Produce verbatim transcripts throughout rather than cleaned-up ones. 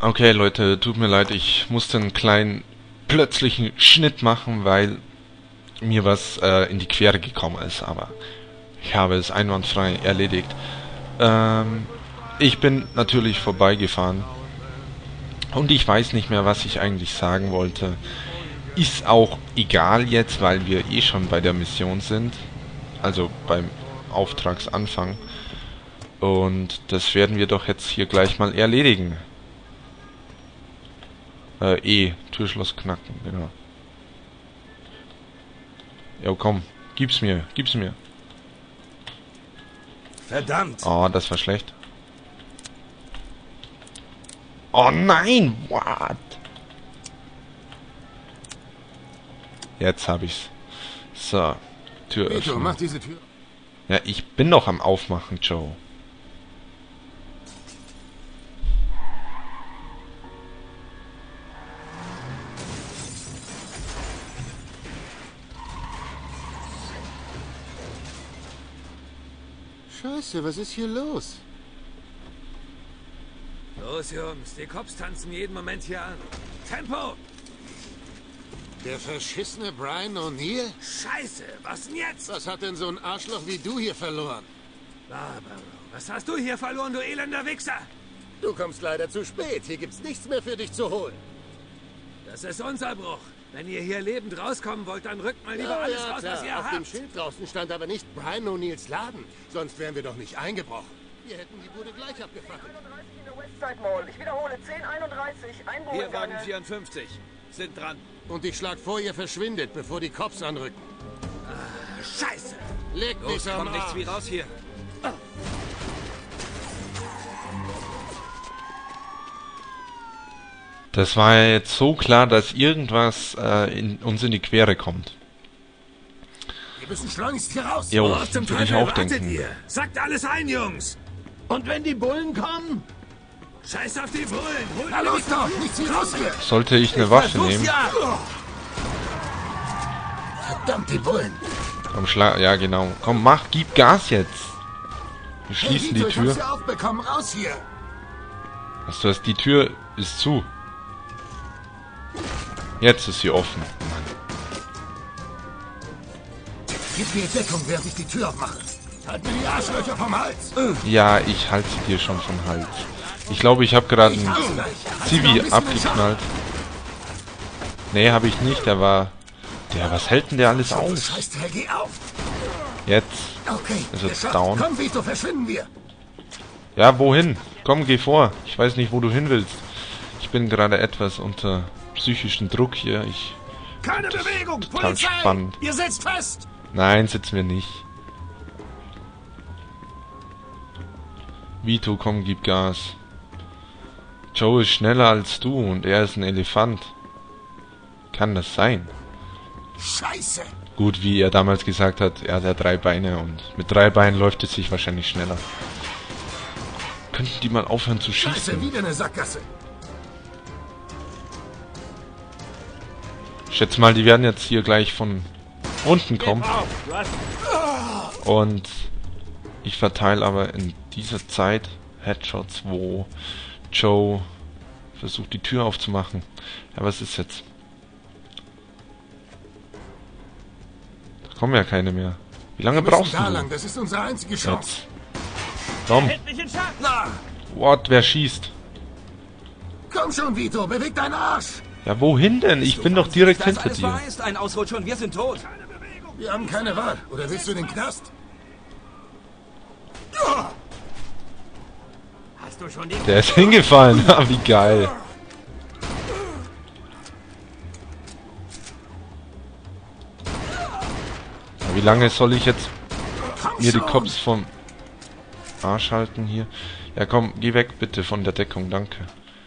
Okay, Leute, tut mir leid, ich musste einen kleinen plötzlichen Schnitt machen, weil mir was äh, in die Quere gekommen ist, aber ich habe es einwandfrei erledigt. Ähm, ich bin natürlich vorbeigefahren und ich weiß nicht mehr, was ich eigentlich sagen wollte. Ist auch egal jetzt, weil wir eh schon bei der Mission sind, also beim Auftragsanfang. Und das werden wir doch jetzt hier gleich mal erledigen. Äh, E, Türschloss knacken, genau. Jo, komm, gib's mir, gib's mir. Verdammt! Oh, das war schlecht. Oh nein, what? Jetzt hab ich's. So, Tür Vito, öffnen. mach diese Tür. Ja, ich bin noch am Aufmachen, Joe. Scheiße, was ist hier los? Los, Jungs, die Cops tanzen jeden Moment hier an. Tempo! Der verschissene Brian O'Neill? Scheiße, was denn jetzt? Was hat denn so ein Arschloch wie du hier verloren? Barbaro, was hast du hier verloren, du elender Wichser? Du kommst leider zu spät. Hier gibt's nichts mehr für dich zu holen. Das ist unser Bruch. Wenn ihr hier lebend rauskommen wollt, dann rückt mal lieber Ja, alles ja, raus, klar. was ihr Auf habt. dem Schild draußen stand aber nicht Brian O'Neills Laden. Sonst wären wir doch nicht eingebrochen. Wir hätten die Bude gleich abgefackelt. einunddreißig in der Westside Mall. Ich wiederhole, zehn einunddreißig. Hier Wagen Einbruch. vierundfünfzig. Sind dran. Und ich schlag vor, ihr verschwindet, bevor die Cops anrücken. Scheiße! Leg Los, mich am kommt nichts Arsch. wie raus hier. Das war ja jetzt so klar, dass irgendwas äh, in, uns in die Quere kommt. Wir müssen schleunigst hier raus. Jo, Worauf zum würde ich Teufel auch wartet denken. ihr? Sagt alles ein, Jungs! Und wenn die Bullen kommen? Scheiß auf die Bullen! Holt Na mir los die doch, nichts wie raus hier. Sollte ich eine Waffe nehmen? Ja! Verdammt, die Bullen. Komm, schlag. Ja, genau. Komm, mach, gib Gas jetzt. Wir Hey, schließen Vito, die ich hab's Tür. ja aufbekommen. Raus hier. Was du hast, die Tür ist zu. Jetzt ist sie offen. Mann. Gib mir Deckung, während ich die Tür aufmache. Halt mir die Arschlöcher vom Hals. Ja, ich halte sie dir schon vom Hals. Ich glaube, ich habe gerade einen Hab's gleich. Halt Zivi noch ein bisschen abgeknallt. Nee, habe ich nicht. Der war... Der, was hält denn der alles Schau, aus? Scheißteil, geh auf. Jetzt. Okay, Ist er geschafft. down? Komm, Vito, verschwinden wir. Ja, wohin? Komm, geh vor. Ich weiß nicht, wo du hin willst. Ich bin gerade etwas unter psychischen Druck hier. Ich... Keine Bewegung! Total Polizei! spannend. Ihr sitzt fest! Nein, sitzen wir nicht. Vito, komm, gib Gas. Joe ist schneller als du und er ist ein Elefant. Kann das sein? Scheiße. Gut, wie er damals gesagt hat, er hat ja drei Beine und mit drei Beinen läuft es sich wahrscheinlich schneller. Könnten die mal aufhören zu Scheiße, schießen? wieder eine Sackgasse. Ich schätze mal, die werden jetzt hier gleich von unten kommen. Und ich verteile aber in dieser Zeit Headshots, wo Joe versucht, die Tür aufzumachen. Ja, was ist jetzt? Da kommen ja keine mehr. Wie lange Wir brauchst müssen da du? lang, das ist unsere einzige Chance. Jetzt. Komm. What? Wer schießt? Komm schon, Vito, beweg deinen Arsch. Ja, wohin denn? Ich bin doch direkt Das hinter alles dir. wahr ist ein Ausrutsch und wir sind tot. Wir haben keine Wahl. Oder willst du in den Knast? Hast du schon die... Der ist hingefallen. Ah, wie geil. Wie lange soll ich jetzt Komm mir die schon. Cops vom Arsch halten hier? Ja, komm, geh weg bitte von der Deckung, danke.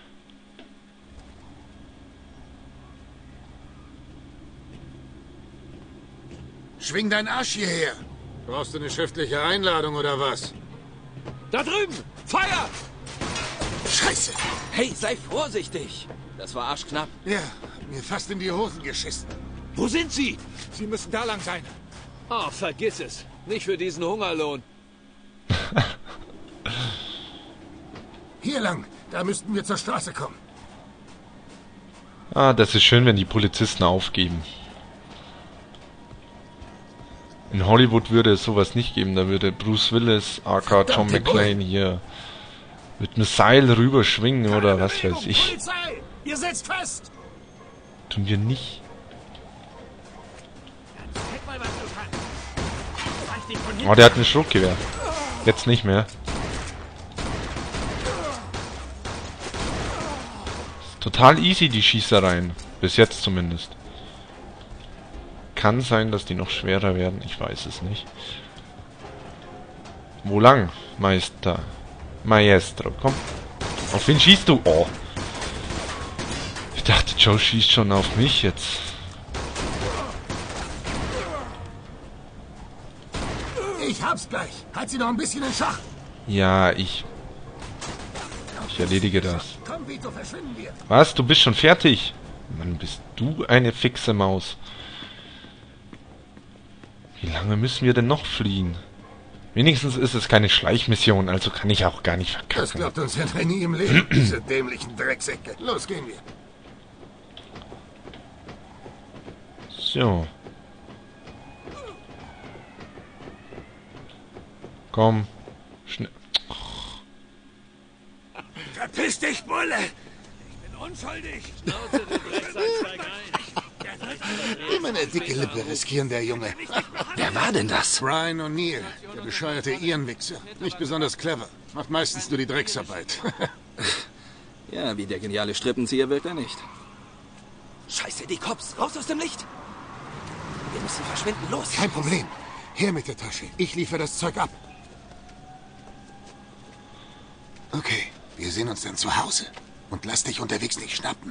Schwing deinen Arsch hierher. Brauchst du eine schriftliche Einladung oder was? Da drüben! Feuer! Scheiße. Hey, sei vorsichtig! Das war arschknapp. Ja, hab mir fast in die Hosen geschissen. Wo sind sie? Sie müssen da lang sein. Oh, vergiss es. Nicht für diesen Hungerlohn. Hier lang. Da müssten wir zur Straße kommen. Ah, das ist schön, wenn die Polizisten aufgeben. In Hollywood würde es sowas nicht geben. Da würde Bruce Willis, aka John McClane hier mit einem Seil rüberschwingen oder was weiß ich. Polizei! Ihr sitzt fest! Tun wir nicht. Zeig mal, was du kannst. Zeig dich von hinten. Oh, der hat ein Schrotgewehr. Jetzt nicht mehr. Ist total easy, die Schießereien. Bis jetzt zumindest. Kann sein, dass die noch schwerer werden. Ich weiß es nicht. Wo lang, Meister? Maestro, komm. Auf wen schießt du? Oh. Ich dachte, Joe schießt schon auf mich jetzt. Ich hab's gleich. Halt sie noch ein bisschen in Schach. Ja, ich... Ich erledige das. Komm, Vito, verschwinden wir. Was? Du bist schon fertig? Mann, bist du eine fixe Maus. Wie lange müssen wir denn noch fliehen? Wenigstens ist es keine Schleichmission, also kann ich auch gar nicht Das verkacken. glaubt uns ja nie im Leben, diese dämlichen Drecksäcke. Los, gehen wir. So. Komm. Schnell. Verpiss dich, Bulle! Ich bin unschuldig! Schnauze, du Drecksack, steig ein. Immer eine dicke Lippe riskieren, der Junge. Wer war denn das? Brian O'Neill, der bescheuerte Irenwichser. Nicht besonders clever. Macht meistens nur die Drecksarbeit. Ja, wie der geniale Strippenzieher wirkt er nicht. Scheiße, die Cops! Raus aus dem Licht! Wir müssen verschwinden, los! Kein Problem. Her mit der Tasche. Ich liefere das Zeug ab. Okay, wir sehen uns dann zu Hause. Und lass dich unterwegs nicht schnappen.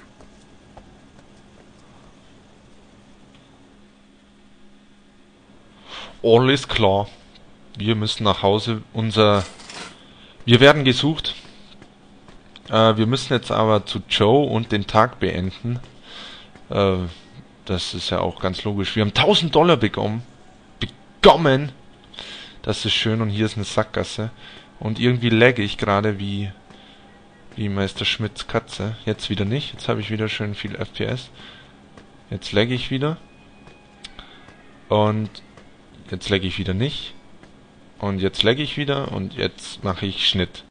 Alles klar. Wir müssen nach Hause. Unser... Wir werden gesucht. Äh, wir müssen jetzt aber zu Joe und den Tag beenden. Äh, das ist ja auch ganz logisch. Wir haben tausend Dollar bekommen. Bekommen! Das ist schön und hier ist eine Sackgasse. Und irgendwie lagge ich gerade wie... wie Meister Schmidts Katze. Jetzt wieder nicht. Jetzt habe ich wieder schön viel F P S. Jetzt lagge ich wieder. Und... Jetzt lagge ich wieder nicht. Und jetzt lagge ich wieder und jetzt mache ich Schnitt.